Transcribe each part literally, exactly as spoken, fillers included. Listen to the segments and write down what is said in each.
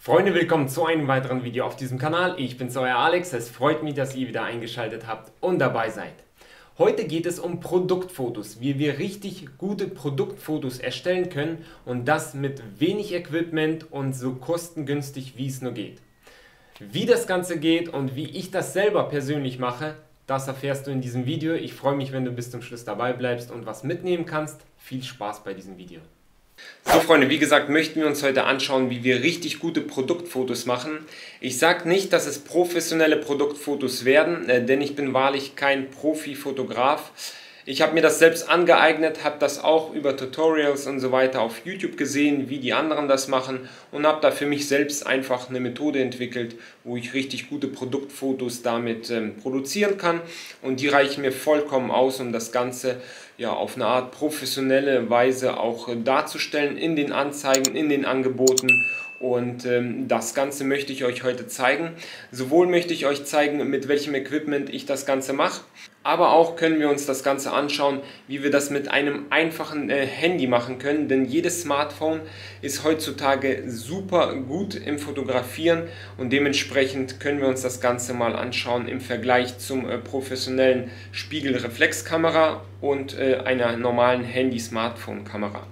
Freunde, willkommen zu einem weiteren Video auf diesem Kanal. Ich bin's, euer Alex. Es freut mich, dass ihr wieder eingeschaltet habt und dabei seid. Heute geht es um Produktfotos, wie wir richtig gute Produktfotos erstellen können und das mit wenig Equipment und so kostengünstig wie es nur geht. Wie das Ganze geht und wie ich das selber persönlich mache, das erfährst du in diesem Video. Ich freue mich, wenn du bis zum Schluss dabei bleibst und was mitnehmen kannst. Viel Spaß bei diesem Video. So Freunde, wie gesagt, möchten wir uns heute anschauen, wie wir richtig gute Produktfotos machen. Ich sage nicht, dass es professionelle Produktfotos werden, äh, denn ich bin wahrlich kein Profi-Fotograf. Ich habe mir das selbst angeeignet, habe das auch über Tutorials und so weiter auf YouTube gesehen, wie die anderen das machen und habe da für mich selbst einfach eine Methode entwickelt, wo ich richtig gute Produktfotos damit ähm, produzieren kann, und die reichen mir vollkommen aus, um das Ganze ja auf eine Art professionelle Weise auch äh, darzustellen in den Anzeigen, in den Angeboten. Und ähm, das Ganze möchte ich euch heute zeigen. Sowohl möchte ich euch zeigen, mit welchem Equipment ich das Ganze mache, aber auch können wir uns das Ganze anschauen, wie wir das mit einem einfachen äh, Handy machen können. Denn jedes Smartphone ist heutzutage super gut im Fotografieren und dementsprechend können wir uns das Ganze mal anschauen im Vergleich zum äh, professionellen Spiegelreflexkamera und äh, einer normalen Handy-Smartphone-Kamera.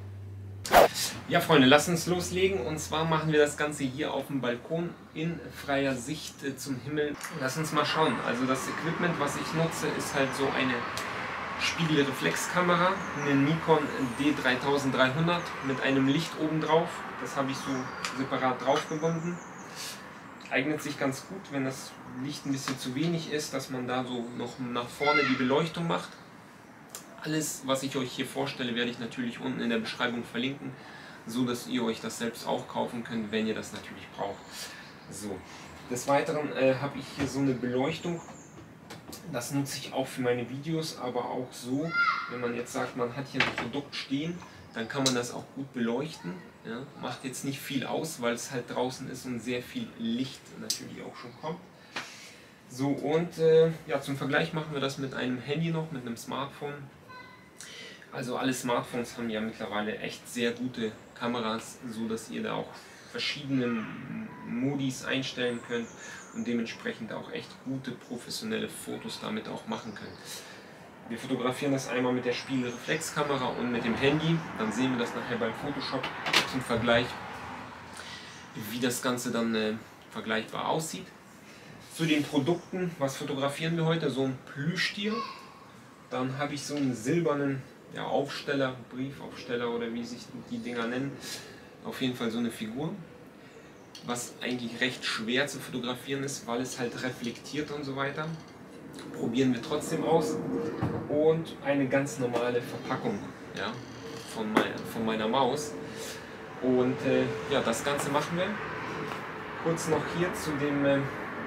Ja Freunde, lasst uns loslegen, und zwar machen wir das Ganze hier auf dem Balkon in freier Sicht äh, zum Himmel. Lasst uns mal schauen. Also das Equipment, was ich nutze, ist halt so eine Spiegelreflexkamera, eine Nikon D dreitausenddreihundert mit einem Licht oben drauf. Das habe ich so separat draufgebunden. Eignet sich ganz gut, wenn das Licht ein bisschen zu wenig ist, dass man da so noch nach vorne die Beleuchtung macht. Alles, was ich euch hier vorstelle, werde ich natürlich unten in der Beschreibung verlinken, so dass ihr euch das selbst auch kaufen könnt, wenn ihr das natürlich braucht. So. Des Weiteren äh, habe ich hier so eine Beleuchtung. Das nutze ich auch für meine Videos, aber auch so, wenn man jetzt sagt, man hat hier ein Produkt stehen, dann kann man das auch gut beleuchten. Ja? Macht jetzt nicht viel aus, weil es halt draußen ist und sehr viel Licht natürlich auch schon kommt. So, und äh, ja, zum Vergleich machen wir das mit einem Handy noch, mit einem Smartphone. Also alle Smartphones haben ja mittlerweile echt sehr gute Kameras, so dass ihr da auch verschiedene Modis einstellen könnt und dementsprechend auch echt gute professionelle Fotos damit auch machen könnt. Wir fotografieren das einmal mit der Spiegelreflexkamera und mit dem Handy, dann sehen wir das nachher beim Photoshop zum Vergleich, wie das Ganze dann äh, vergleichbar aussieht. Zu den Produkten, was fotografieren wir heute? So ein Plüschtier, dann habe ich so einen silbernen ja, Aufsteller, Briefaufsteller oder wie sich die Dinger nennen, auf jeden Fall so eine Figur, was eigentlich recht schwer zu fotografieren ist, weil es halt reflektiert und so weiter. Probieren wir trotzdem aus. Und eine ganz normale Verpackung, ja, von, mein, von meiner Maus. Und äh, ja, das Ganze machen wir. Kurz noch hier zu dem äh,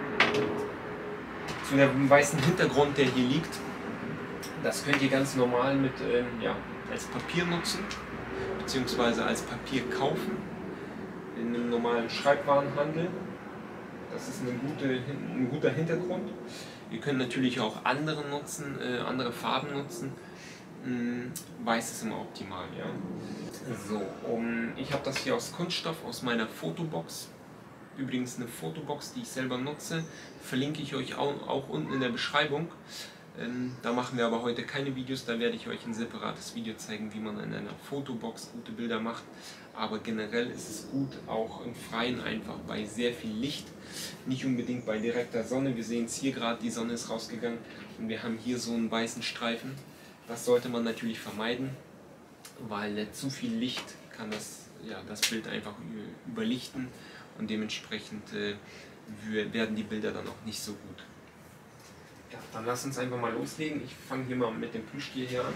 zu dem weißen Hintergrund, der hier liegt. Das könnt ihr ganz normal mit, äh, ja, als Papier nutzen, beziehungsweise als Papier kaufen, in einem normalen Schreibwarenhandel. Das ist eine gute, ein guter Hintergrund. Ihr könnt natürlich auch andere nutzen, äh, andere Farben nutzen. Hm, weiß ist immer optimal, ja. So, um, ich habe das hier aus Kunststoff, aus meiner Fotobox. Übrigens eine Fotobox, die ich selber nutze, verlinke ich euch auch, auch unten in der Beschreibung. Ähm, da machen wir aber heute keine Videos, da werde ich euch ein separates Video zeigen, wie man in einer Fotobox gute Bilder macht. Aber generell ist es gut, auch im Freien einfach bei sehr viel Licht, nicht unbedingt bei direkter Sonne. Wir sehen es hier gerade, die Sonne ist rausgegangen und wir haben hier so einen weißen Streifen. Das sollte man natürlich vermeiden, weil äh, zu viel Licht kann das, ja, das Bild einfach überlichten und dementsprechend äh, werden die Bilder dann auch nicht so gut. Ja, dann lass uns einfach mal loslegen. Ich fange hier mal mit dem Plüschtier hier an.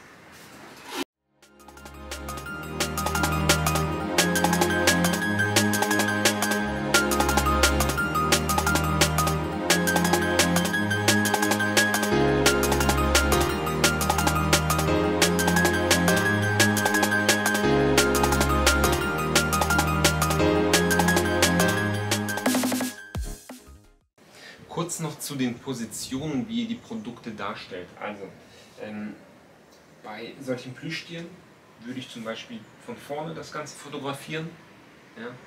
Kurz noch zu den Positionen, wie ihr die Produkte darstellt. Also ähm, bei solchen Plüschtieren würde ich zum Beispiel von vorne das Ganze fotografieren. Ja.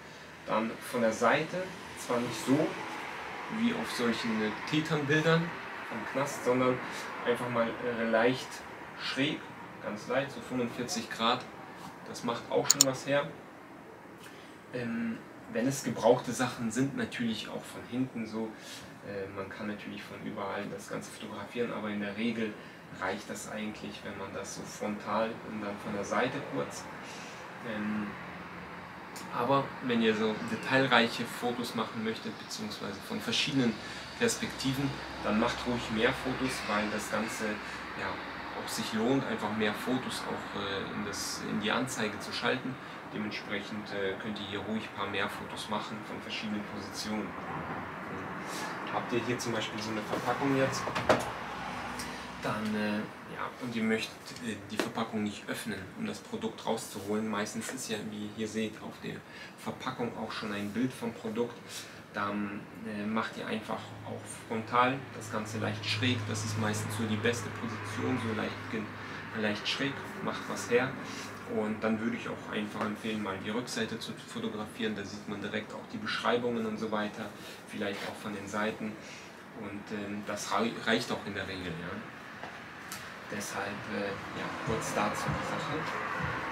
Dann von der Seite, zwar nicht so wie auf solchen Tetern-Bildern vom Knast, sondern einfach mal äh, leicht schräg, ganz leicht, so fünfundvierzig Grad. Das macht auch schon was her. Ähm, wenn es gebrauchte Sachen sind, natürlich auch von hinten so. Äh, man kann natürlich von überall das Ganze fotografieren, aber in der Regel reicht das eigentlich, wenn man das so frontal und dann von der Seite kurz. Ähm, aber wenn ihr so detailreiche Fotos machen möchtet, beziehungsweise von verschiedenen Perspektiven, dann macht ruhig mehr Fotos, weil das Ganze ja auch sich lohnt, einfach mehr Fotos auch äh, in, das, in die Anzeige zu schalten. Dementsprechend äh, könnt ihr hier ruhig ein paar mehr Fotos machen von verschiedenen Positionen. Habt ihr hier zum Beispiel so eine Verpackung jetzt, dann äh, ja, und ihr möchtet äh, die Verpackung nicht öffnen, um das Produkt rauszuholen. Meistens ist ja, wie ihr hier seht, auf der Verpackung auch schon ein Bild vom Produkt. Dann äh, macht ihr einfach auch frontal das Ganze leicht schräg. Das ist meistens so die beste Position, so leicht, leicht schräg, macht was her. Und dann würde ich auch einfach empfehlen, mal die Rückseite zu fotografieren. Da sieht man direkt auch die Beschreibungen und so weiter, vielleicht auch von den Seiten. Und ähm, das reicht auch in der Regel. Ja. Deshalb äh, ja, kurz dazu die Sache.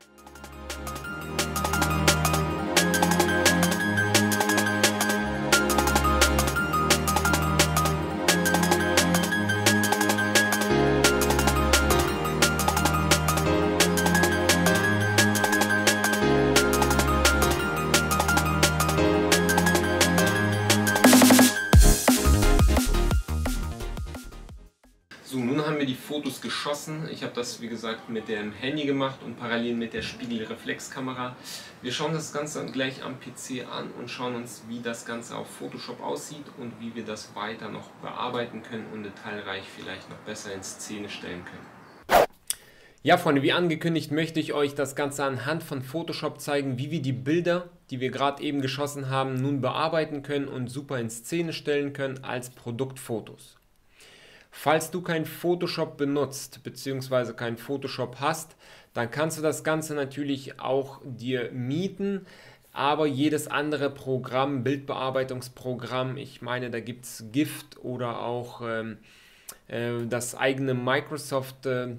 So, nun haben wir die Fotos geschossen. Ich habe das, wie gesagt, mit dem Handy gemacht und parallel mit der Spiegelreflexkamera. Wir schauen das Ganze gleich am P C an und schauen uns, wie das Ganze auf Photoshop aussieht und wie wir das weiter noch bearbeiten können und detailreich vielleicht noch besser in Szene stellen können. Ja, Freunde, wie angekündigt möchte ich euch das Ganze anhand von Photoshop zeigen, wie wir die Bilder, die wir gerade eben geschossen haben, nun bearbeiten können und super in Szene stellen können als Produktfotos. Falls du kein Photoshop benutzt bzw. kein Photoshop hast, dann kannst du das Ganze natürlich auch dir mieten, aber jedes andere Programm, Bildbearbeitungsprogramm, ich meine, da gibt es Gift oder auch ähm, äh, das eigene Microsoft äh,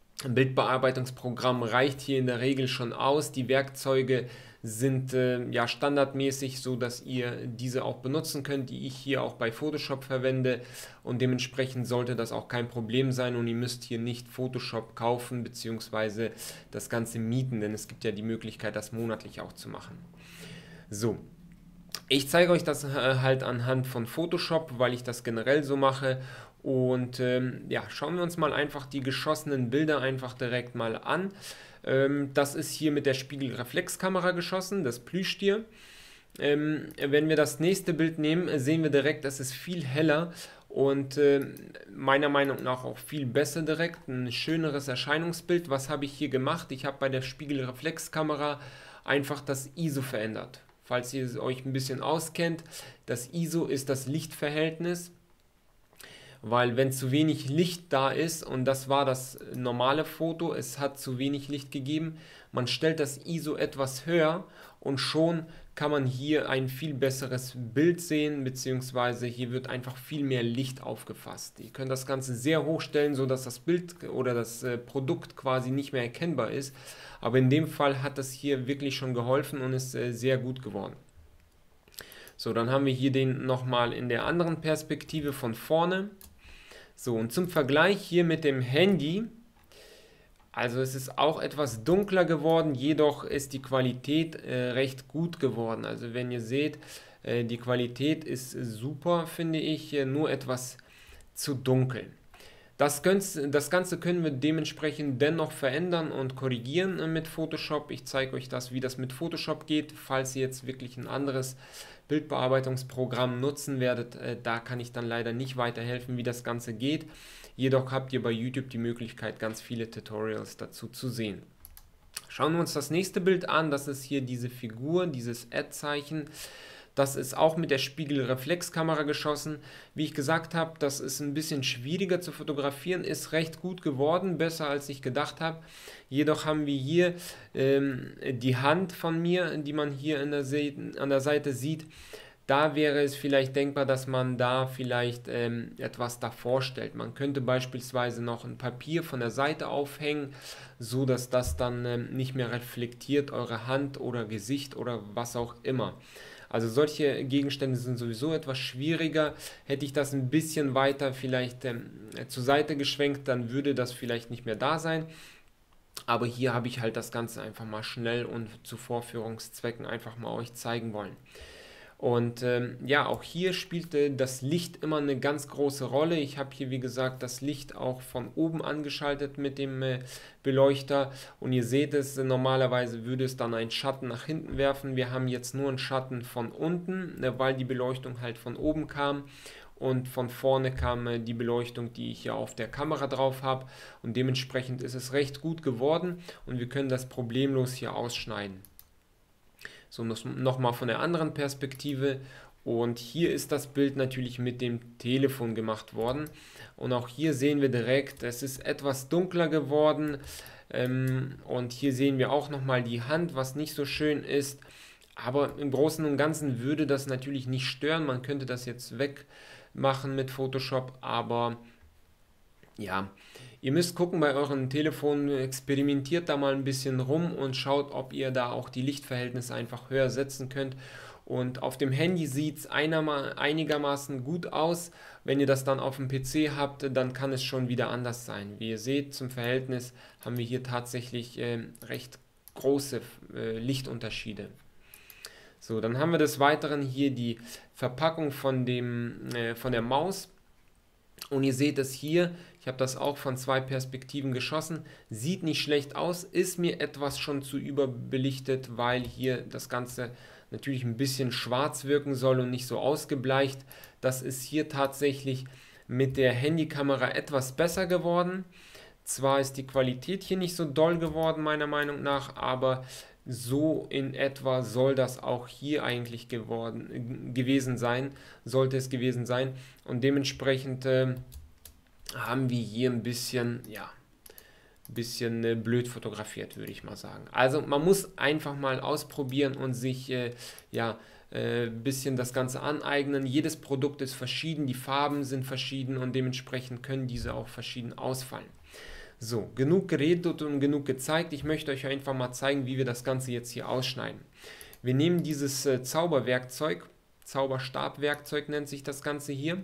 Bildbearbeitungsprogramm reicht hier in der Regel schon aus. Die Werkzeuge sind äh, ja standardmäßig, so dass ihr diese auch benutzen könnt, die ich hier auch bei Photoshop verwende, und dementsprechend sollte das auch kein Problem sein und ihr müsst hier nicht Photoshop kaufen bzw. das Ganze mieten, denn es gibt ja die Möglichkeit, das monatlich auch zu machen. So, ich zeige euch das äh, halt anhand von Photoshop, weil ich das generell so mache. Und ähm, ja, schauen wir uns mal einfach die geschossenen Bilder einfach direkt mal an. Ähm, das ist hier mit der Spiegelreflexkamera geschossen, das Plüschtier. Ähm, wenn wir das nächste Bild nehmen, sehen wir direkt, es ist viel heller und äh, meiner Meinung nach auch viel besser direkt, ein schöneres Erscheinungsbild. Was habe ich hier gemacht? Ich habe bei der Spiegelreflexkamera einfach das I S O verändert. Falls ihr euch ein bisschen auskennt, das I S O ist das Lichtverhältnis. Weil wenn zu wenig Licht da ist, und das war das normale Foto, es hat zu wenig Licht gegeben, man stellt das I S O etwas höher und schon kann man hier ein viel besseres Bild sehen, beziehungsweise hier wird einfach viel mehr Licht aufgefasst. Ihr könnt das Ganze sehr hoch stellen, sodass das Bild oder das äh, Produkt quasi nicht mehr erkennbar ist, aber in dem Fall hat das hier wirklich schon geholfen und ist äh, sehr gut geworden. So, dann haben wir hier den nochmal in der anderen Perspektive von vorne. So, und zum Vergleich hier mit dem Handy, also es ist auch etwas dunkler geworden, jedoch ist die Qualität äh, recht gut geworden. Also wenn ihr seht, äh, die Qualität ist super, finde ich, äh, nur etwas zu dunkel. Das, das Ganze können wir dementsprechend dennoch verändern und korrigieren äh, mit Photoshop. Ich zeige euch das, wie das mit Photoshop geht, falls ihr jetzt wirklich ein anderes Bildbearbeitungsprogramm nutzen werdet. Äh, da kann ich dann leider nicht weiterhelfen, wie das Ganze geht. Jedoch habt ihr bei YouTube die Möglichkeit, ganz viele Tutorials dazu zu sehen. Schauen wir uns das nächste Bild an. Das ist hier diese Figur, dieses Ad-Zeichen. Das ist auch mit der Spiegelreflexkamera geschossen. Wie ich gesagt habe, das ist ein bisschen schwieriger zu fotografieren, ist recht gut geworden, besser als ich gedacht habe. Jedoch haben wir hier ähm, die Hand von mir, die man hier an der, Se an der Seite sieht. Da wäre es vielleicht denkbar, dass man da vielleicht ähm, etwas davor stellt. Man könnte beispielsweise noch ein Papier von der Seite aufhängen, so dass das dann ähm, nicht mehr reflektiert eure Hand oder Gesicht oder was auch immer. Also solche Gegenstände sind sowieso etwas schwieriger. Hätte ich das ein bisschen weiter vielleicht ähm, zur Seite geschwenkt, dann würde das vielleicht nicht mehr da sein. Aber hier habe ich halt das Ganze einfach mal schnell und zu Vorführungszwecken einfach mal euch zeigen wollen. Und ähm, ja, auch hier spielte das Licht immer eine ganz große Rolle. Ich habe hier, wie gesagt, das Licht auch von oben angeschaltet mit dem äh, Beleuchter. Und ihr seht es, äh, normalerweise würde es dann einen Schatten nach hinten werfen. Wir haben jetzt nur einen Schatten von unten, äh, weil die Beleuchtung halt von oben kam. Und von vorne kam äh, die Beleuchtung, die ich hier auf der Kamera drauf habe. Und dementsprechend ist es recht gut geworden. Und wir können das problemlos hier ausschneiden. So, nochmal von der anderen Perspektive, und hier ist das Bild natürlich mit dem Telefon gemacht worden, und auch hier sehen wir direkt, es ist etwas dunkler geworden, ähm, und hier sehen wir auch nochmal die Hand, was nicht so schön ist, aber im Großen und Ganzen würde das natürlich nicht stören. Man könnte das jetzt wegmachen mit Photoshop, aber ja, ihr müsst gucken bei euren Telefonen, experimentiert da mal ein bisschen rum und schaut, ob ihr da auch die Lichtverhältnisse einfach höher setzen könnt. Und auf dem Handy sieht es einigermaßen gut aus. Wenn ihr das dann auf dem P C habt, dann kann es schon wieder anders sein. Wie ihr seht, zum Verhältnis haben wir hier tatsächlich äh, recht große äh, Lichtunterschiede. So, dann haben wir des Weiteren hier die Verpackung von, dem, äh, von der Maus. Und ihr seht es hier, ich habe das auch von zwei Perspektiven geschossen, sieht nicht schlecht aus, ist mir etwas schon zu überbelichtet, weil hier das Ganze natürlich ein bisschen schwarz wirken soll und nicht so ausgebleicht. Das ist hier tatsächlich mit der Handykamera etwas besser geworden. Zwar ist die Qualität hier nicht so doll geworden, meiner Meinung nach, aber so in etwa soll das auch hier eigentlich geworden, gewesen sein, sollte es gewesen sein. Und dementsprechend äh, haben wir hier ein bisschen, ja, ein bisschen äh, blöd fotografiert, würde ich mal sagen. Also man muss einfach mal ausprobieren und sich äh, ja, äh, ein bisschen das Ganze aneignen. Jedes Produkt ist verschieden, die Farben sind verschieden und dementsprechend können diese auch verschieden ausfallen. So, genug geredet und genug gezeigt. Ich möchte euch einfach mal zeigen, wie wir das Ganze jetzt hier ausschneiden. Wir nehmen dieses äh, Zauberwerkzeug, Zauberstabwerkzeug nennt sich das Ganze hier.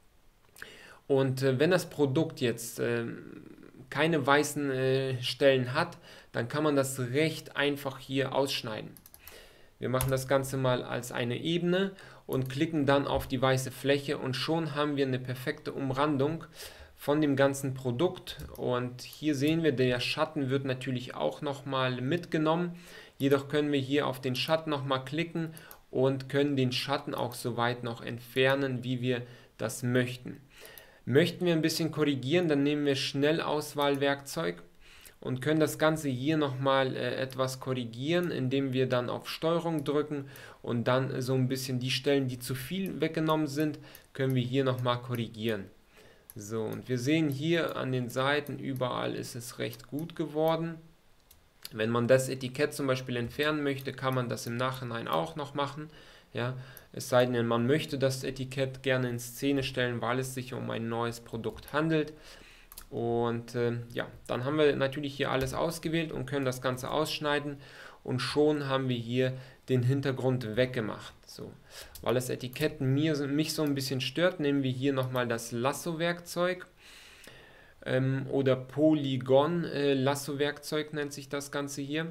Und äh, wenn das Produkt jetzt äh, keine weißen äh, Stellen hat, dann kann man das recht einfach hier ausschneiden. Wir machen das Ganze mal als eine Ebene und klicken dann auf die weiße Fläche und schon haben wir eine perfekte Umrandung von dem ganzen Produkt. Und hier sehen wir, der Schatten wird natürlich auch nochmal mitgenommen. Jedoch können wir hier auf den Schatten nochmal klicken und können den Schatten auch so weit noch entfernen, wie wir das möchten. Möchten wir ein bisschen korrigieren, dann nehmen wir Schnellauswahlwerkzeug und können das Ganze hier nochmal äh, etwas korrigieren, indem wir dann auf Steuerung drücken und dann so ein bisschen die Stellen, die zu viel weggenommen sind, können wir hier nochmal korrigieren. So, und wir sehen hier an den Seiten, überall ist es recht gut geworden. Wenn man das Etikett zum Beispiel entfernen möchte, kann man das im Nachhinein auch noch machen. Ja, es sei denn, man möchte das Etikett gerne in Szene stellen, weil es sich um ein neues Produkt handelt. Und äh, ja, dann haben wir natürlich hier alles ausgewählt und können das Ganze ausschneiden. Und schon haben wir hier den Hintergrund weggemacht. So, weil das Etikett mir, mich so ein bisschen stört, nehmen wir hier nochmal das Lasso-Werkzeug. Ähm, oder Polygon-Lasso-Werkzeug nennt sich das Ganze hier.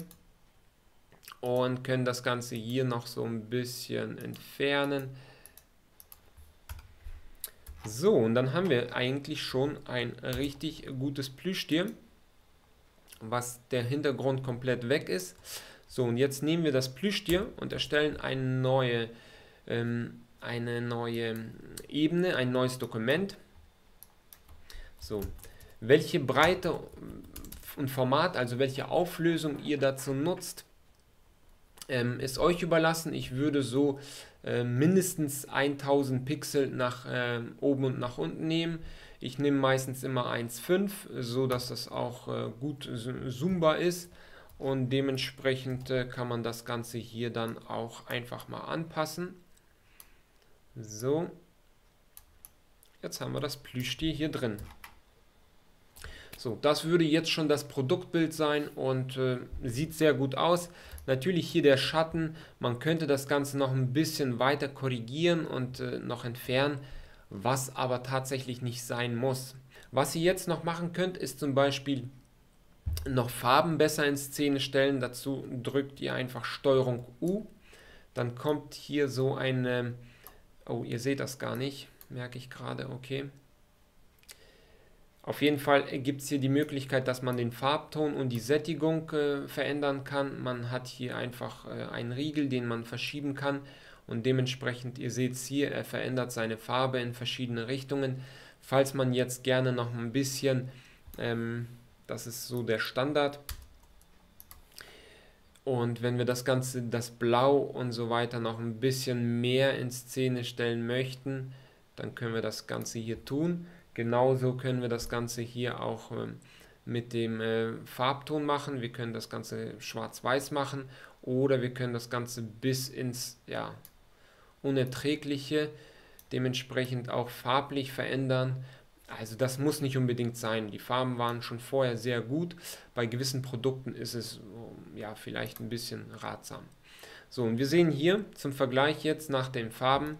Und können das Ganze hier noch so ein bisschen entfernen. So, und dann haben wir eigentlich schon ein richtig gutes Plüschtier, was der Hintergrund komplett weg ist. So, und jetzt nehmen wir das Plüschtier und erstellen eine neue, ähm, eine neue Ebene, ein neues Dokument. So, welche Breite und Format, also welche Auflösung ihr dazu nutzt, ähm, ist euch überlassen. Ich würde so äh, mindestens tausend Pixel nach äh, oben und nach unten nehmen. Ich nehme meistens immer eins Komma fünf, so dass das auch äh, gut zoombar ist, und dementsprechend äh, kann man das Ganze hier dann auch einfach mal anpassen. So, jetzt haben wir das Plüschtier hier drin. So, das würde jetzt schon das Produktbild sein und äh, sieht sehr gut aus. Natürlich hier der Schatten, man könnte das Ganze noch ein bisschen weiter korrigieren und äh, noch entfernen, was aber tatsächlich nicht sein muss. Was ihr jetzt noch machen könnt, ist zum Beispiel noch Farben besser in Szene stellen. Dazu drückt ihr einfach Steuerung U. Dann kommt hier so eine, oh, ihr seht das gar nicht, merke ich gerade, okay. Auf jeden Fall gibt es hier die Möglichkeit, dass man den Farbton und die Sättigung äh, verändern kann. Man hat hier einfach äh, einen Riegel, den man verschieben kann, und dementsprechend, ihr seht es hier, er verändert seine Farbe in verschiedene Richtungen. Falls man jetzt gerne noch ein bisschen, ähm, das ist so der Standard, und wenn wir das Ganze, das Blau und so weiter, noch ein bisschen mehr in Szene stellen möchten, dann können wir das Ganze hier tun. Genauso können wir das Ganze hier auch ähm, mit dem äh, Farbton machen. Wir können das Ganze schwarz-weiß machen, oder wir können das Ganze bis ins ja, Unerträgliche dementsprechend auch farblich verändern. Also das muss nicht unbedingt sein. Die Farben waren schon vorher sehr gut. Bei gewissen Produkten ist es ja vielleicht ein bisschen ratsam. So, und wir sehen hier zum Vergleich jetzt nach den Farben,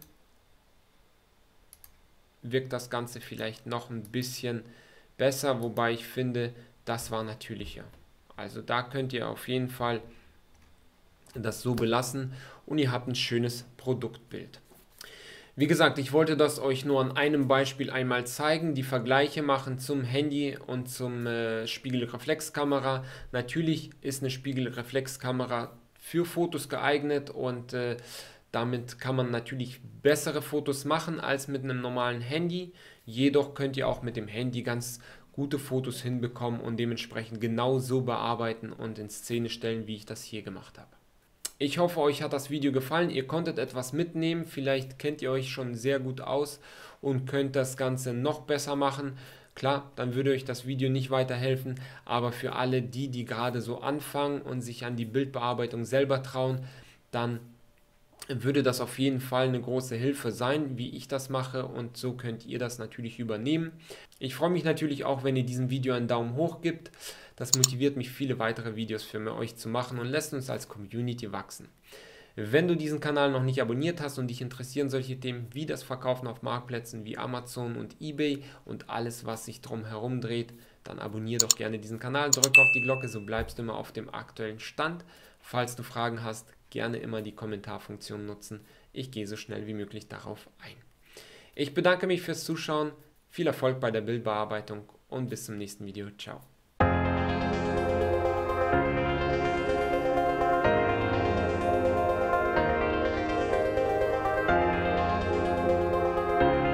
wirkt das Ganze vielleicht noch ein bisschen besser, wobei ich finde, das war natürlicher. Also da könnt ihr auf jeden Fall das so belassen und ihr habt ein schönes Produktbild. Wie gesagt, ich wollte das euch nur an einem Beispiel einmal zeigen, die Vergleiche machen zum Handy und zum äh, Spiegelreflexkamera. Natürlich ist eine Spiegelreflexkamera für Fotos geeignet und äh, damit kann man natürlich bessere Fotos machen als mit einem normalen Handy. Jedoch könnt ihr auch mit dem Handy ganz gute Fotos hinbekommen und dementsprechend genau so bearbeiten und in Szene stellen, wie ich das hier gemacht habe. Ich hoffe, euch hat das Video gefallen. Ihr konntet etwas mitnehmen. Vielleicht kennt ihr euch schon sehr gut aus und könnt das Ganze noch besser machen. Klar, dann würde euch das Video nicht weiterhelfen, aber für alle die, die gerade so anfangen und sich an die Bildbearbeitung selber trauen, dann würde das auf jeden Fall eine große Hilfe sein, wie ich das mache, und so könnt ihr das natürlich übernehmen. Ich freue mich natürlich auch, wenn ihr diesem Video einen Daumen hoch gibt. Das motiviert mich, viele weitere Videos für euch zu machen und lässt uns als Community wachsen. Wenn du diesen Kanal noch nicht abonniert hast und dich interessieren solche Themen wie das Verkaufen auf Marktplätzen wie Amazon und eBay und alles, was sich drum herum dreht, dann abonniere doch gerne diesen Kanal, drück auf die Glocke, so bleibst du immer auf dem aktuellen Stand. Falls du Fragen hast, gerne immer die Kommentarfunktion nutzen. Ich gehe so schnell wie möglich darauf ein. Ich bedanke mich fürs Zuschauen, viel Erfolg bei der Bildbearbeitung und bis zum nächsten Video. Ciao.